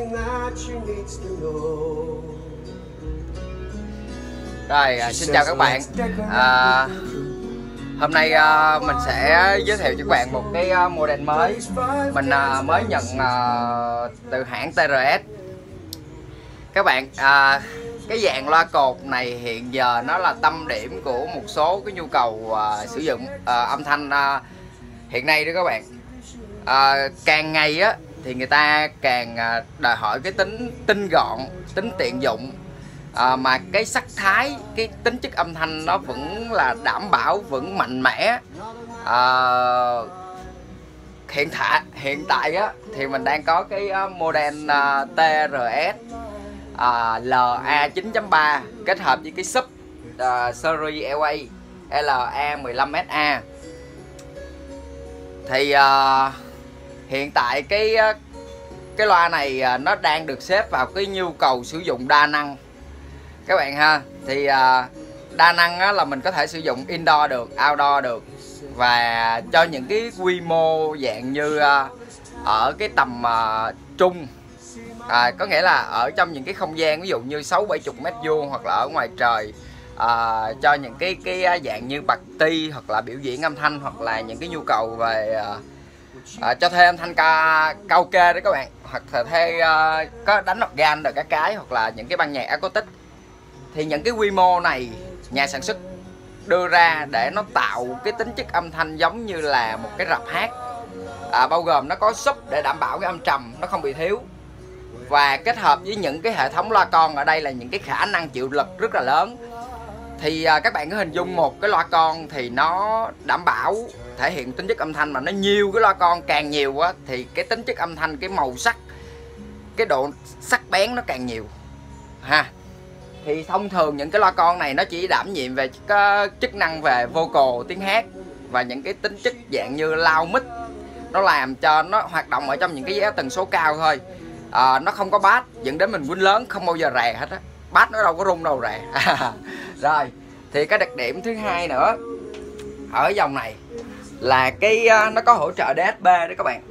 Rồi, xin chào các bạn. Hôm nay mình sẽ giới thiệu cho các bạn một cái model mới. Mình mới nhận từ hãng TRS. Các bạn, cái dạng loa cột này hiện giờ nó là tâm điểm của một số cái nhu cầu sử dụng âm thanh hiện nay đó các bạn. Càng ngày á thì người ta càng đòi hỏi cái tính tinh gọn, tính tiện dụng, mà cái sắc thái, cái tính chất âm thanh nó vẫn là đảm bảo, vẫn mạnh mẽ. Hiện tại á thì mình đang có cái model TRS LA 9.3 kết hợp với cái sub series LA LA15SA. Thì hiện tại cái loa này nó đang được xếp vào cái nhu cầu sử dụng đa năng các bạn ha. Thì đa năng á, là mình có thể sử dụng indoor được, outdoor được, và cho những cái quy mô dạng như ở cái tầm trung, có nghĩa là ở trong những cái không gian ví dụ như 60-70 mét vuông, hoặc là ở ngoài trời, cho những cái dạng như party hoặc là biểu diễn âm thanh, hoặc là những cái nhu cầu về cho thuê âm thanh cao kê đó các bạn, hoặc là thuê có đánh organ rồi các cái, hoặc là những cái ban nhạc acoustic. Thì những cái quy mô này nhà sản xuất đưa ra để nó tạo cái tính chất âm thanh giống như là một cái rạp hát, bao gồm nó có sub để đảm bảo cái âm trầm nó không bị thiếu, và kết hợp với những cái hệ thống loa con ở đây là những cái khả năng chịu lực rất là lớn. Thì các bạn cứ hình dung một cái loa con thì nó đảm bảo thể hiện tính chất âm thanh, mà nó nhiều cái loa con càng nhiều á thì cái tính chất âm thanh, cái màu sắc, cái độ sắc bén nó càng nhiều ha. Thì thông thường những cái loa con này nó chỉ đảm nhiệm về cái chức năng về vocal, tiếng hát, và những cái tính chất dạng như loud mic, nó làm cho nó hoạt động ở trong những cái giá tần số cao thôi. Nó không có bass, dẫn đến mình quýnh lớn không bao giờ rè hết á, bass nó đâu có rung đâu rè. Rồi, thì cái đặc điểm thứ hai nữa ở dòng này là cái nó có hỗ trợ DSP đó các bạn.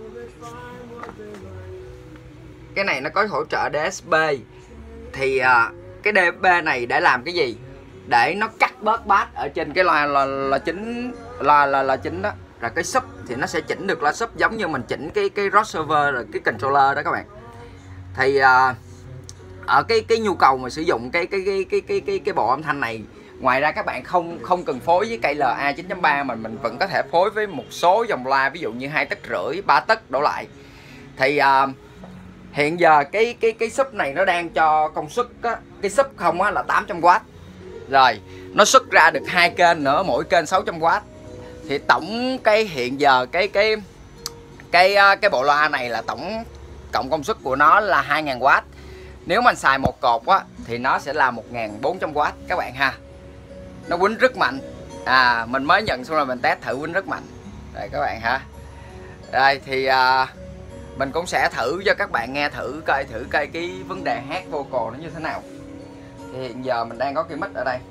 Cái này nó có hỗ trợ DSP. Thì cái DSP này để làm cái gì? Để nó cắt bớt bass ở trên cái loa chính, loa chính đó. Rồi cái sub thì nó sẽ chỉnh được loa sub giống như mình chỉnh cái crossover rồi cái controller đó các bạn. Thì ở cái nhu cầu mà sử dụng cái bộ âm thanh này, ngoài ra các bạn không cần phối với cây LA 9.3 mà mình vẫn có thể phối với một số dòng loa ví dụ như 2,5 tấc, 3 tấc đổ lại. Thì hiện giờ cái sub này nó đang cho công suất á, cái sub không á là 800W. Rồi, nó xuất ra được 2 kênh nữa, mỗi kênh 600W. Thì tổng cái hiện giờ cái bộ loa này là cộng công suất của nó là 2000W. Nếu mình xài một cột á thì nó sẽ là 1400W các bạn ha. Nó quýnh rất mạnh. Mình mới nhận xong rồi mình test thử quýnh rất mạnh. Đây các bạn ha. Đây thì mình cũng sẽ thử cho các bạn nghe thử coi cái vấn đề hát vocal nó như thế nào. Thì hiện giờ mình đang có cái mic ở đây.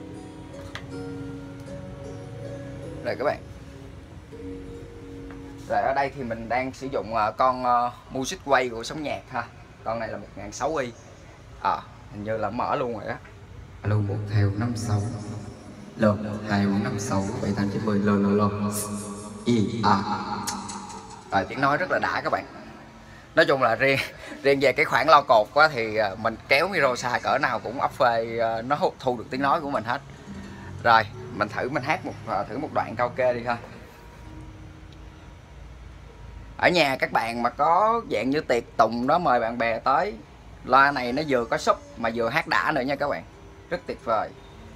Rồi các bạn. Rồi ở đây thì mình đang sử dụng con Music Way của Sống Nhạc ha. Con này là 1600i. Hình như là mở luôn rồi đó. Alo 1256 L 2456 7890 L Rồi tiếng nói rất là đã các bạn. Nói chung là riêng về cái khoảng loa cột quá thì mình kéo micro xa cỡ nào cũng ấp phê, nó thu được tiếng nói của mình hết. Rồi mình hát thử một đoạn karaoke đi ha. Ở nhà các bạn mà có dạng như tiệc tùng đó, mời bạn bè tới, loa này nó vừa có sub mà vừa hát đã nữa nha các bạn, rất tuyệt vời.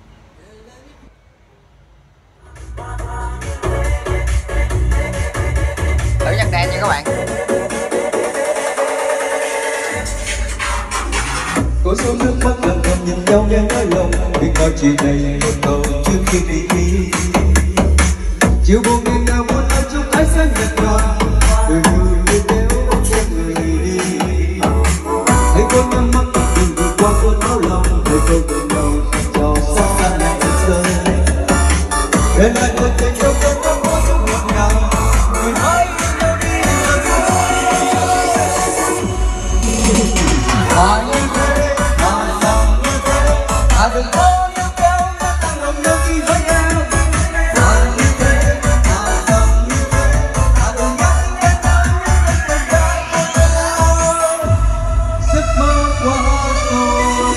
Thử nhạc đen nha các bạn. Có số nước mắt lần lần nhìn nhau nghe nói lòng, vì có chuyện này một câu trước khi đi. Chiều buồn ngày nào muốn nói chúc ai sẽ nhật nhòa, đời vui như nếu cho người đi. Hãy cố nhắm mắt đừng vượt qua cơn áo lòng, để câu chuyện đầu cho xa xa này rơi. Để lại một tình yêu không có mỗi chút ngọt ngào, người hãy yêu nhau đi. Thà như thế, thà rằng như thế, thà đừng có níu kéo nó tăng lòng nhau khi hơi nhau. Thà như thế, thà rằng như thế, thà đừng nhắc đến nhau những lần tình đã giấc mơ qua rồi.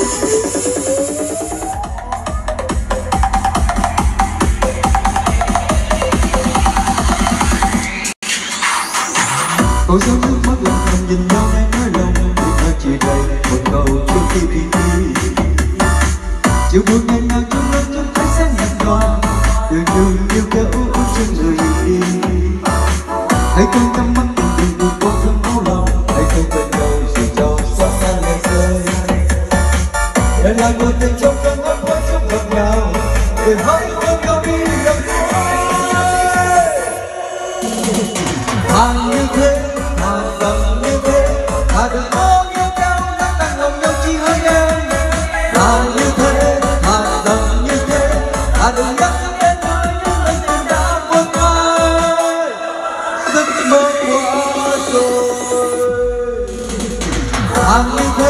Cô sống nước mắt lòng thầm nhìn nhau đang nói lòng, vì nó chỉ đầy một câu trước khi đi đi. Chiều buồn ngày nào trong lớp chúng thấy sáng nhạt nhòa, đường đường yêu kéo út trên người đi. Hãy cơn căm mắt tình tình buồn cô thương máu lòng, hãy không quên nhau dù cho xót xa ngày rơi. Để lại một tình trong cơn ấp ối trong gặp nhau, để hãy ôm nhau đi gặp tôi. Thà như thế, thà rằng như thế, thà đừng có níu kéo nó tăng lòng nhau chỉ hơi em. Thà như thế, thà rằng như thế, thà đừng nhắc đến nhau những lần tình đã vượt qua giấc mơ qua rồi. Thà như thế.